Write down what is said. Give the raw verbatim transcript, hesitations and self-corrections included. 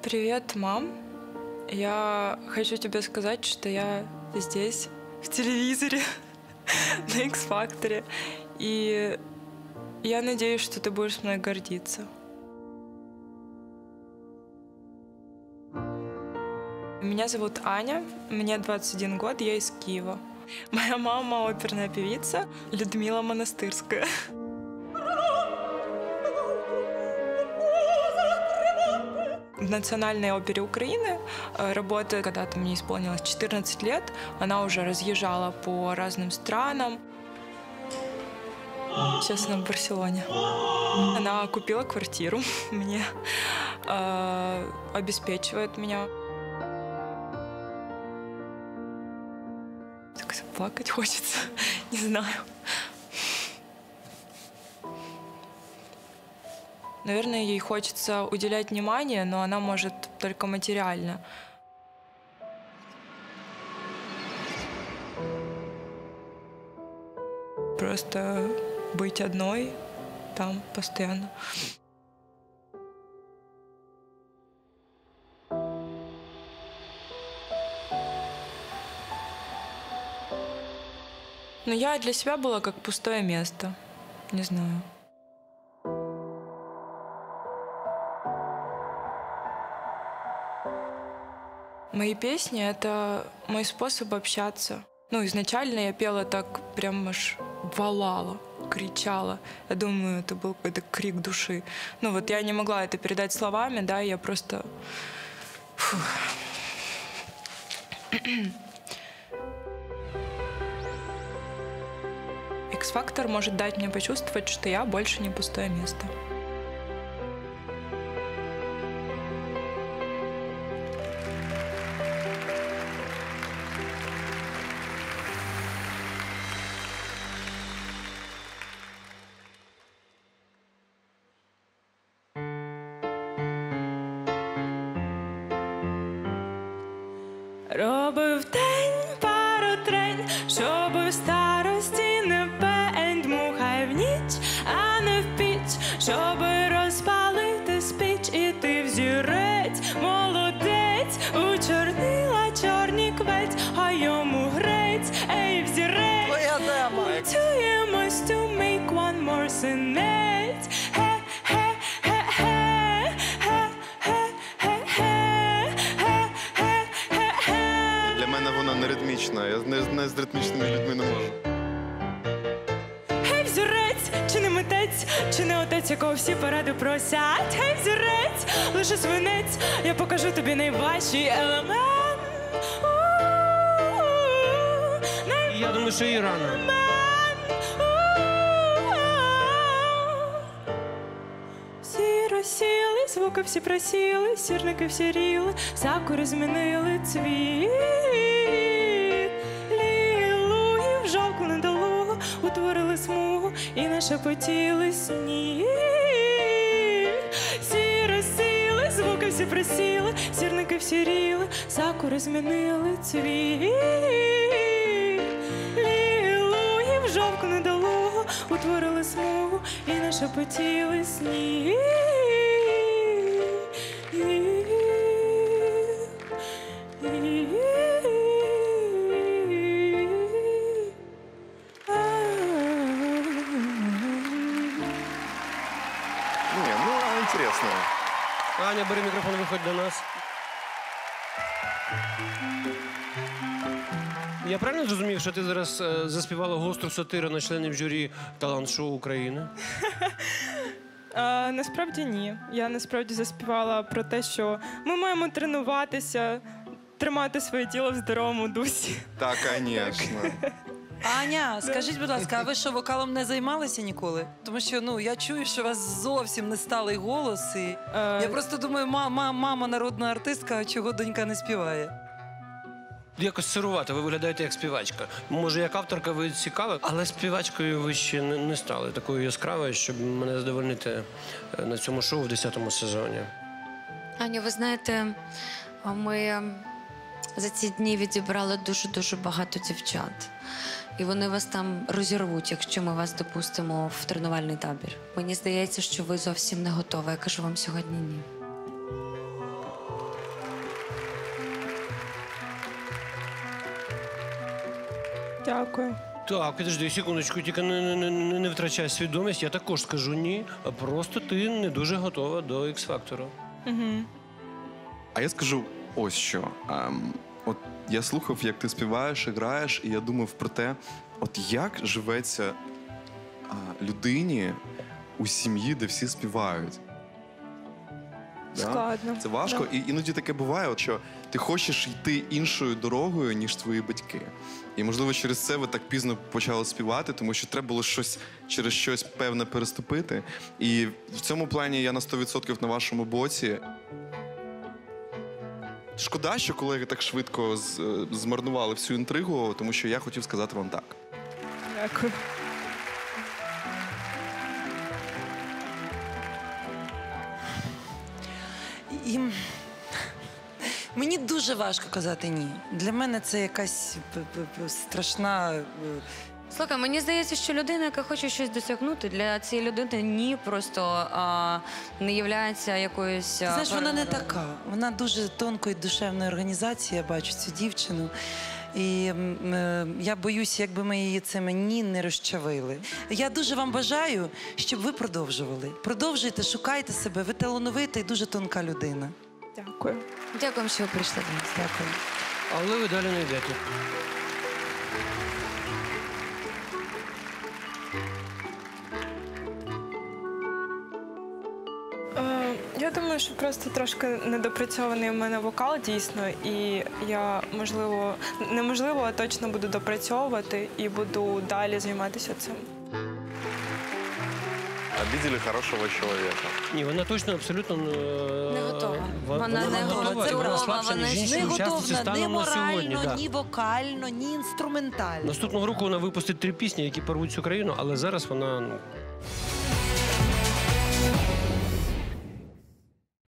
Привет, мам. Я хочу тебе сказать, что я здесь, в телевизоре, на X-Factor. И я надеюсь, что ты будешь мной гордиться. Меня зовут Аня, мне двадцать один год, я из Киева. Моя мама оперная певица Людмила Монастырская. В Национальной опере Украины работаю, когда-то мне исполнилось четырнадцать лет. Она уже разъезжала по разным странам. Сейчас она в Барселоне. Она купила квартиру мне, э, обеспечивает меня. Так заплакать хочется, не знаю. Наверное, ей хочется уделять внимание, но она может только материально. Просто быть одной там постоянно. Но я для себя была как пустое место. Не знаю. Мои песни — это мой способ общаться. Ну, изначально я пела так, прям аж волала, кричала. Я думаю, это был какой-то крик души. Ну, вот я не могла это передать словами, да, я просто... Фух. X-Factor может дать мне почувствовать, что я больше не пустое место. Робив день пару трень, щоби в старості не пень, дмухай в ніч, а не в піч, щоби розпалити спіч, і ти взірець, молодець, у чорнила чорні кветь, а йому грець, ей, взірець. Твоя тема. Готуємось to make one more синець. Вона не ритмічна, я не, не з ритмічними людьми не можу. Гей, взірець, чи не митець, чи не отець, якого всі поради просять? Гей, взірець, лише свинець, я покажу тобі найважчий елемент. Я думаю, що і рано. Всі розсіли, звуки всі просіли, сірники всі ріли, сакури змінили цвіт. Утворили смугу і нашепотіли сніг. Всі розсіли, звуки всі присіли, сірники всі ріли, сакури змінили цвіт. Лілуї в жовку недолугу утворили смугу і нашепотіли сніг. Интересно. Аня, бери мікрофон, виходь до нас. Я правильно зрозумів, що ти зараз е, заспівала гостру сатиру на членів журі талант-шоу України? А, насправді ні. Я насправді заспівала про те, що ми маємо тренуватися, тримати своє тіло в здоровому дусі. Так, звісно. Аня, скажіть, будь ласка, а ви що, вокалом не займалися ніколи? Тому що, ну, я чую, що у вас зовсім не сталий голос, і Е, я просто думаю, мама, мама народна артистка, а чого донька не співає? Якось сирувати, ви виглядаєте як співачка. Може, як авторка ви цікава, але співачкою ви ще не, не стали такою яскравою, щоб мене задовольнити на цьому шоу в десятому сезоні. Аню, ви знаєте, ми за ці дні відібрали дуже-дуже багато дівчат. І вони вас там розірвуть, якщо ми вас допустимо в тренувальний табір. Мені здається, що ви зовсім не готові. Я кажу вам сьогодні ні. Дякую. Так, підожди, секундочку, тільки не, не, не, не втрачай свідомість. Я також скажу ні, а просто ти не дуже готова до X-фактору. Угу. А я скажу ось що. Ем, от я слухав, як ти співаєш і граєш, і я думав про те, от як живеться а, людині у сім'ї, де всі співають. Да? Складно. Це важко, Да. і іноді таке буває, от що ти хочеш йти іншою дорогою, ніж твої батьки. І, можливо, через це ви так пізно почали співати, тому що треба було щось через щось певне переступити. І в цьому плані я на сто відсотків на вашому боці. Шкода, що колеги так швидко з- змарнували всю інтригу, тому що я хотів сказати вам так. Дякую. І... Мені дуже важко казати ні. Для мене це якась п- п- п- страшна. е, Слухай, мені здається, що людина, яка хоче щось досягнути, для цієї людини ні, просто а, не являється якоюсь. Ти а, знаєш, вона не переворотом. така. Вона дуже тонкої душевної організації. Я бачу цю дівчину. І м, е, я боюся, якби ми її цими ні не розчавили. Я дуже вам бажаю, щоб ви продовжували. Продовжуйте, шукайте себе. Ви талановита і дуже тонка людина. Дякую. Дякуємо, що ви прийшли до нас. Дякую. Але ви далі не йдете. Е, я думаю, що просто трошки недопрацьований у мене вокал, дійсно, і я, можливо, неможливо, а точно буду допрацьовувати і буду далі займатися цим. Обидели хорошого чоловіка. Ні, вона точно абсолютно е, Не готова. Вона, Вона не готова. і вона Це слабша, вона ніж не інші учасниці станом на сьогодні. Да. ні вокально, ні інструментально. Наступного року вона випустить три пісні, які порвуть цю країну, але зараз вона ну,